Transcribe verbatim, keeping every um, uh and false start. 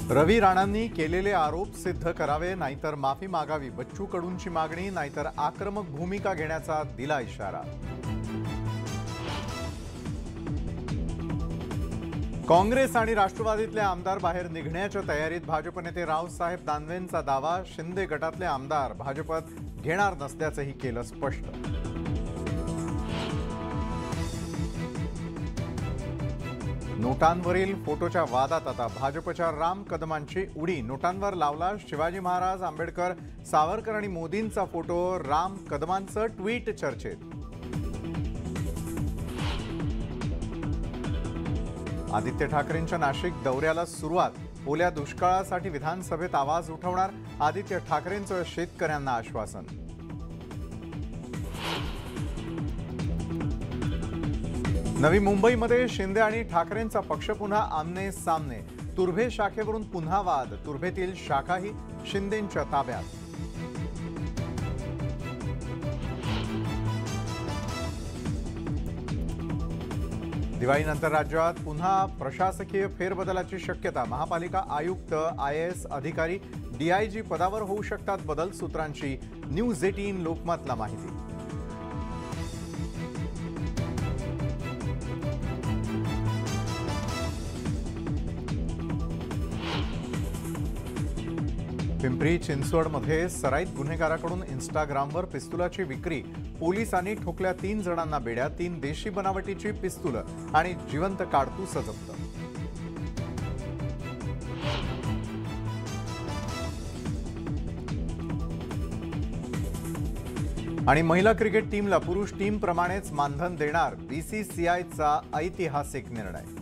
रवी राणांनी केलेले आरोप सिद्ध करावे, नाहीतर माफी मागावी. बच्चू कडूंची मागणी, नाहीतर आक्रमक भूमिका घेण्याचा दिला इशारा. काँग्रेस आणि राष्ट्रवादीतले आमदार बाहेर निघण्याच्या तयारीत. भाजप नेते रावसाहेब दानवेंचा दावा. शिंदे गटातले आमदार भाजपत घेणार नसल्याचंही केलं स्पष्ट. नोटांवरील फोटोच्या वादात आता भाजपच्या राम कदमांची उडी. नोटांवर लावला शिवाजी महाराज, आंबेडकर, सावरकर आणि मोदींचा फोटो. राम कदमांचं ट्विट चर्चेत. आदित्य ठाकरेंच्या नाशिक दौऱ्याला सुरुवात. ओल्या दुष्काळासाठी विधानसभेत आवाज उठवणार. आदित्य ठाकरेंचं शेतकऱ्यांना आश्वासन. नवी मुंबईमध्ये शिंदे आणि ठाकरेंचा पक्ष पुन्हा आमने सामने. तुर्भे शाखेवरून पुन्हा वाद. तुर्भेतील शाखाही शिंदेंच्या ताब्यात. दिवाळीनंतर राज्यात पुन्हा प्रशासकीय फेरबदलाची शक्यता. महापालिका आयुक्त, आय ए एस अधिकारी, डीआयजी पदावर होऊ शकतात बदल. सूत्रांची न्यूज एटीन लोकमतला माहिती. पिंपरी चिंचवडमध्ये सराईत गुन्हेगाराकडून इन्स्टाग्रामवर पिस्तुलाची विक्री. पोलिसांनी ठोकल्या तीन जणांना बेड्या. तीन देशी बनावटीची पिस्तुलं आणि जिवंत काडतूस जप्त. आणि महिला क्रिकेट टीमला पुरुष टीमप्रमाणेच मानधन देणार. बीसीसीआयचा ऐतिहासिक निर्णय.